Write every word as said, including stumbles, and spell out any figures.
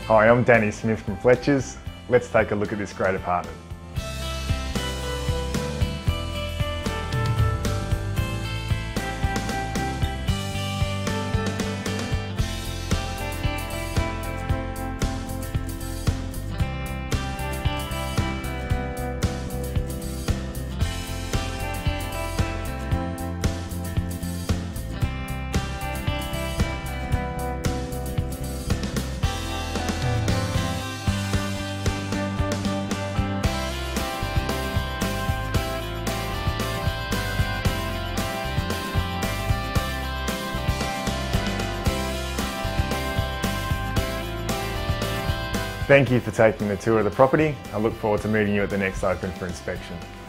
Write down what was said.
Hi, I'm Danny Smith from Fletchers. Let's take a look at this great apartment. Thank you for taking the tour of the property. I look forward to meeting you at the next open for inspection.